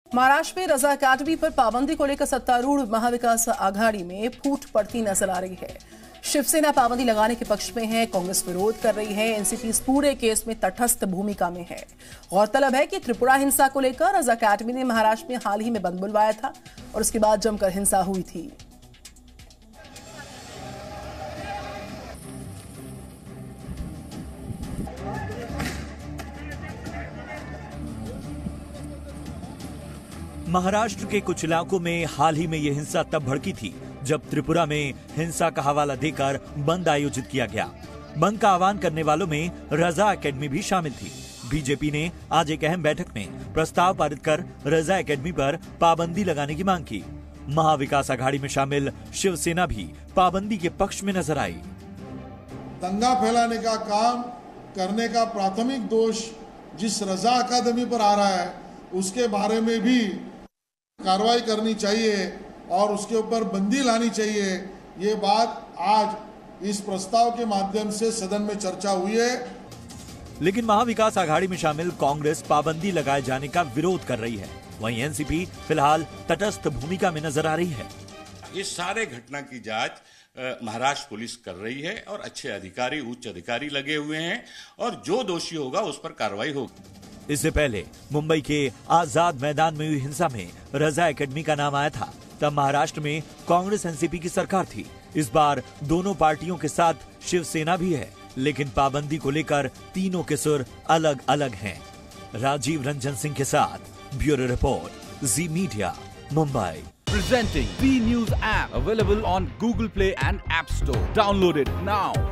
महाराष्ट्र में रजा अकादमी पर पाबंदी को लेकर सत्तारूढ़ महाविकास आघाड़ी में फूट पड़ती नजर आ रही है। शिवसेना पाबंदी लगाने के पक्ष में है, कांग्रेस विरोध कर रही है। एनसीपी इस पूरे केस में तटस्थ भूमिका में है। गौरतलब है कि त्रिपुरा हिंसा को लेकर रजा अकादमी ने महाराष्ट्र में हाल ही में बंद बुलवाया था और उसके बाद जमकर हिंसा हुई थी। महाराष्ट्र के कुछ इलाकों में हाल ही में यह हिंसा तब भड़की थी जब त्रिपुरा में हिंसा का हवाला देकर बंद आयोजित किया गया। बंद का आह्वान करने वालों में रजा एकेडमी भी शामिल थी। बीजेपी ने आज एक अहम बैठक में प्रस्ताव पारित कर रजा एकेडमी पर पाबंदी लगाने की मांग की। महाविकास आघाड़ी में शामिल शिवसेना भी पाबंदी के पक्ष में नजर आई। दंगा फैलाने का काम करने का प्राथमिक दोष जिस रजा अकादमी पर आ रहा है उसके बारे में भी कार्रवाई करनी चाहिए और उसके ऊपर बंदी लानी चाहिए। ये बात आज इस प्रस्ताव के माध्यम से सदन में चर्चा हुई है। लेकिन महाविकास आघाड़ी में शामिल कांग्रेस पाबंदी लगाए जाने का विरोध कर रही है। वहीं एनसीपी फिलहाल तटस्थ भूमिका में नजर आ रही है। इस सारे घटना की जांच महाराष्ट्र पुलिस कर रही है और अच्छे अधिकारी, उच्च अधिकारी लगे हुए हैं और जो दोषी होगा उस पर कार्रवाई होगी। इससे पहले मुंबई के आजाद मैदान में हुई हिंसा में रजा एकेडमी का नाम आया था। तब महाराष्ट्र में कांग्रेस एनसीपी की सरकार थी। इस बार दोनों पार्टियों के साथ शिवसेना भी है, लेकिन पाबंदी को लेकर तीनों के सुर अलग अलग हैं। राजीव रंजन सिंह के साथ bureau report, Zee media, Mumbai. Presenting B News app available on Google Play and App Store. Download it now.